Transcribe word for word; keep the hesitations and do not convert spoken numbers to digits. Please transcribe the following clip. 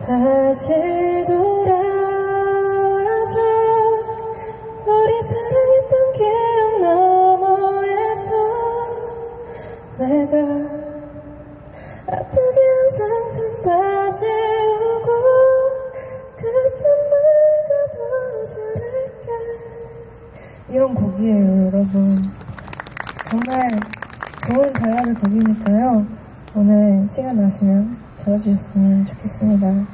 다시 돌아와줘. 우리 사랑했던 기억 너머에서 내가 아프게 한 상처 다시 오고 그땐 내가 더 잘할게. 이런 곡이에요, 여러분. 정말 좋은 발라드 곡이니까요. 오늘 시간 나시면 들어주셨으면 좋겠습니다.